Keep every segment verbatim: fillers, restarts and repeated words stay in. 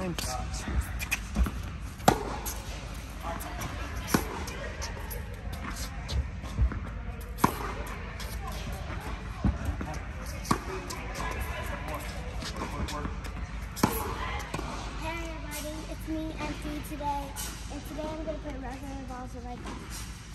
time. It's me, Empty, today, and today I'm going to put imaginary balls in my cup.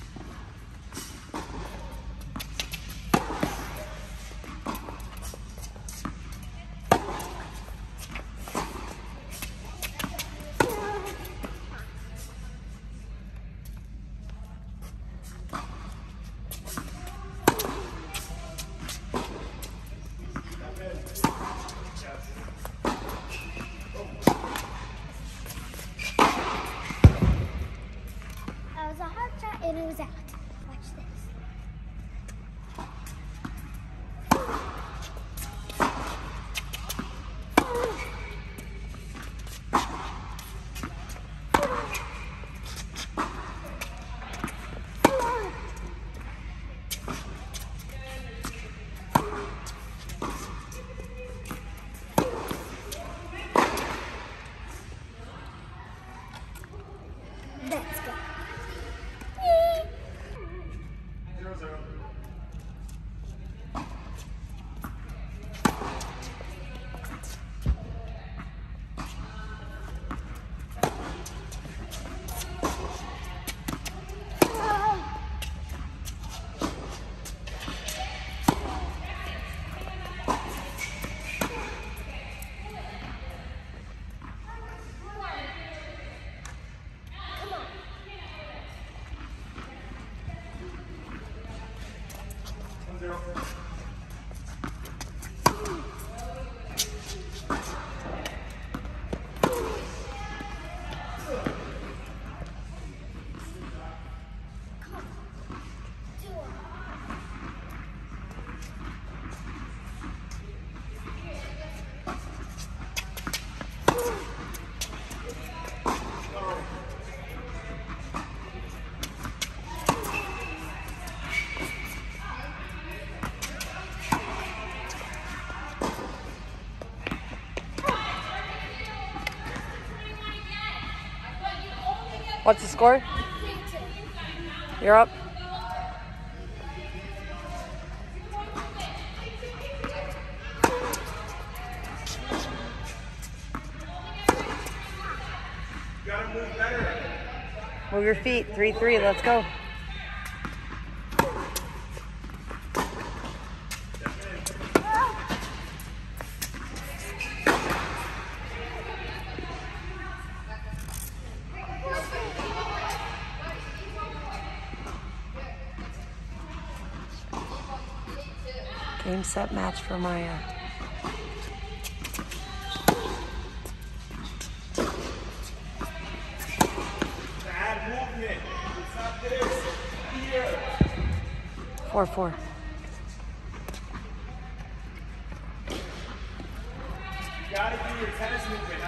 And it was out. Watch this. Let's go. Zero. What's the score? You're up. Gotta move better. Move your feet. Three, three. Let's go. Game, set, match for Maya. Add movement. It's not this. Here. Four, four. You gotta do your tennis movement.